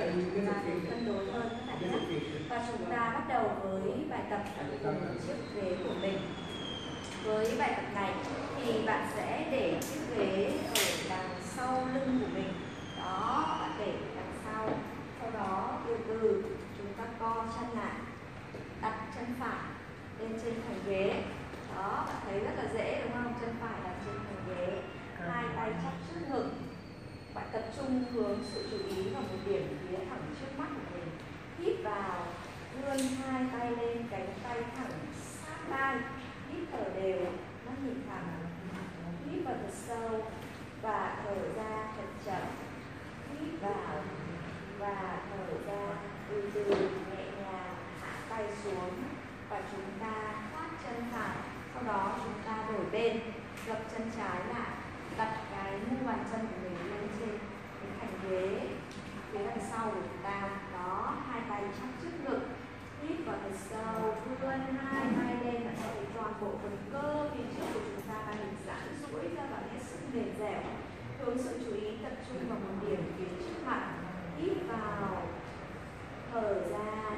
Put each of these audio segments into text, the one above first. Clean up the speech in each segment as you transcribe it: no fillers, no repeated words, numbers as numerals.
để chúng ta cân đối hơn các bạn nhé. Và chúng ta bắt đầu với bài tập cùng chiếc ghế của mình. Với bài tập này thì bạn sẽ để chiếc ghế ở đằng sau lưng của mình. Đó, bạn để đằng sau. Sau đó từ từ chúng ta co chân lại, đặt chân phải lên trên thành ghế. Đó, bạn thấy rất là dễ đúng không? Chân phải đặt trên thành ghế, hai tay chắp trước ngực. Bạn tập trung hướng sự chú ý vào một điểm phía thẳng trước mắt của mình. Hít vào, vươn hai tay lên, cánh tay thẳng sát vai. Hít thở đều, mắt nhìn thẳng. Hít vào thật sâu và thở ra thật chậm. Hít vào và thở ra từ từ nhẹ nhàng, hạ tay xuống và chúng ta khoát chân phải. Sau đó chúng ta đổi bên, gập chân trái lại, đặt cái mu bàn chân của mình lên trên cái thành ghế phía đằng sau của chúng ta. Đó, hai tay chắp trước ngực. Hít vào thật sâu, vươn hai tay lên, bạn sẽ thấy toàn bộ phần cơ phía trước của chúng ta đang được giãn duỗi ra và hết sức mềm dẻo. Hướng sự chú ý tập trung vào một điểm phía trước mặt. Hít vào, thở ra,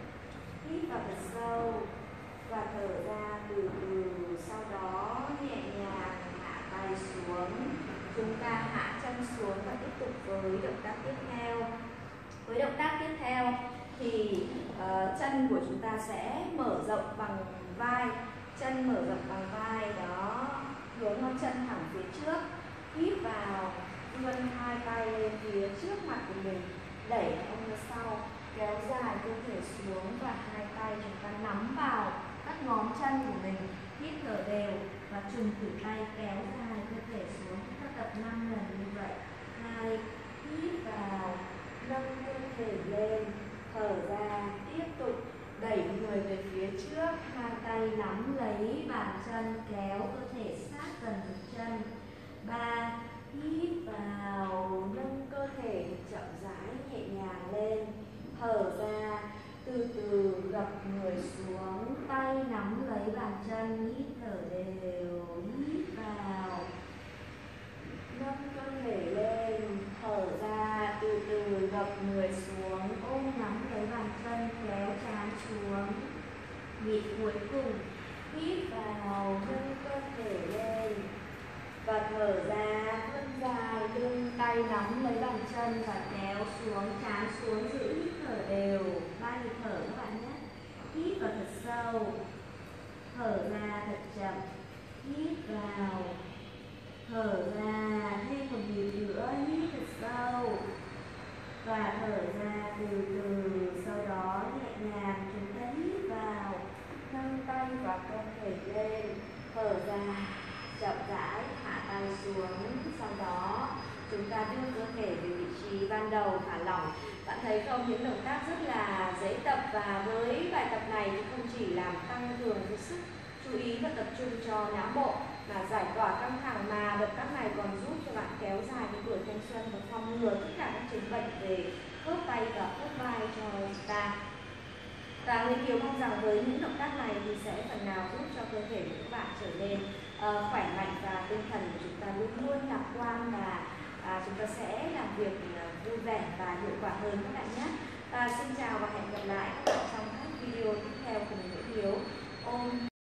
hít vào thật sâu và thở ra từ từ. Sau đó nhẹ nhàng hạ tay xuống. Chúng ta hạ chân xuống và tiếp tục với động tác tiếp theo. Với động tác tiếp theo thì chân của chúng ta sẽ mở rộng bằng vai. Chân mở rộng bằng vai, đó, hướng ngón chân thẳng phía trước. Hít vào, vươn hai tay lên phía trước mặt của mình, đẩy ông ra sau, kéo dài cơ thể xuống và hai tay chúng ta nắm vào các ngón chân của mình. Hít thở đều và trùng cử tay kéo dài cơ thể xuống. Chúng ta tập 5 lần như vậy. 2, hít vào, nâng cơ thể lên, thở ra, tiếp tục đẩy người về phía trước, hai tay nắm lấy bàn chân, kéo cơ thể sát gần thực chân. 3, hít vào, nâng cơ thể chậm rãi nhẹ nhàng lên, thở ra, từ từ gập người xuống, tay nắm lấy bàn chân, hít thở đều, hít vào, nâng cơ thể lên, thở ra, từ từ gập người xuống, ôm nắm lấy bàn chân, kéo trán xuống. Nhịp cuối cùng, hít vào, nâng cơ thể lên và thở ra, vươn dài lưng, tay nắm lấy bàn chân và kéo xuống, trán xuống, giữ hít thở đều. 3 nhịp thở các bạn nhé. Hít vào thật sâu, thở ra thật chậm. Hít vào, thở ra, thêm một nhịp nữa, hít thật sâu và thở ra từ từ. Sau đó nhẹ nhàng chúng ta hít vào, nâng tay và cơ thể lên, thở ra, chậm rãi hạ tay xuống. Sau đó chúng ta đưa cơ thể về vị trí ban đầu, thả lỏng. Bạn thấy không, những động tác rất là dễ tập, và với bài tập này thì không chỉ làm tăng cường cái sức chú ý và tập trung cho não bộ mà giải tỏa căng thẳng, mà động tác này còn giúp cho bạn kéo dài cái tuổi thanh xuân và phòng ngừa tất cả các chứng bệnh về khớp tay và khớp vai cho chúng ta. Và Nguyễn Kiều mong rằng với những động tác này thì sẽ phần nào giúp cho cơ thể của các bạn trở nên khỏe mạnh và tinh thần của chúng ta luôn luôn lạc quan, và chúng ta sẽ làm việc vui vẻ và hiệu quả hơn các bạn nhé. Và xin chào và hẹn gặp lại các bạn trong các video tiếp theo cùng Nguyễn Kiều. Ôm